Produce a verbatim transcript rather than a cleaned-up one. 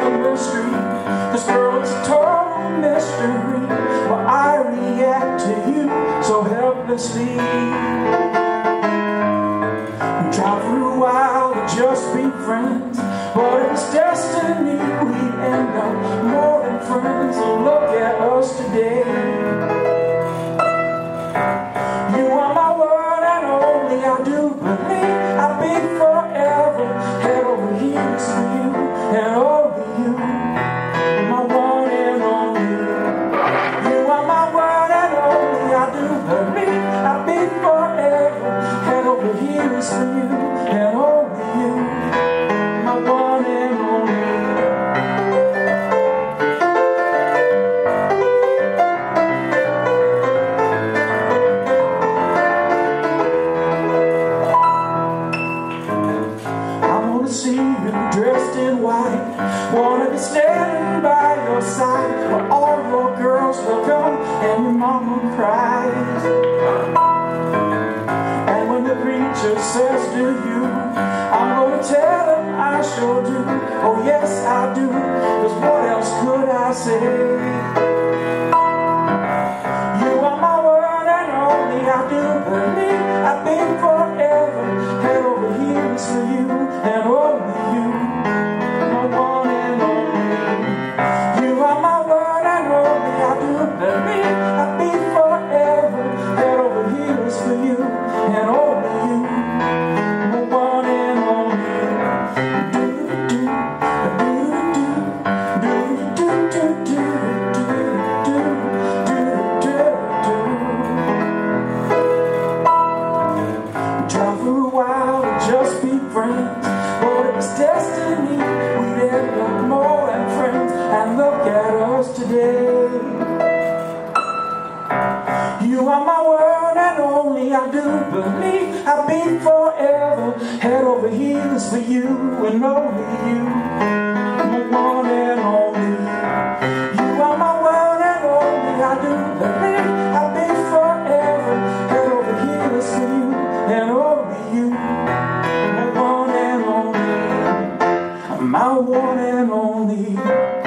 in the street. This girl is a total mystery. Well, I react to you so helplessly. We tried for a while to just be friends, but it was destiny. We'd end up more than friends. So look at us today. You are my one and only. I do believe I'll be forever head over heels for you and only you. My one and only. You are my one and only. I do believe I'll be forever head over heels for you and only you. My one and only. See you dressed in white, wanna be standing by your side, where all your girls will come and your mama cries. And when the preacher says to you, I'm gonna tell him I sure do. Oh yes I do, 'cause what else could I say? You are my one and only. I do believe I've been forever head over heels for you and only you, my one and only. You are my one and only. I do believe I'll be forever head over heels for you and only you, my one and only. Do do do do do do do do do do do do do. We tried for a while to just be friends, but it was destiny. We'd end up more than friends. And look at us today. You are my one and only. I do believe I'll be forever head over heels for you and only you, my one and only. You are my one and only. I do believe I'll be forever head over heels for you and only you, my one and only. My one and only.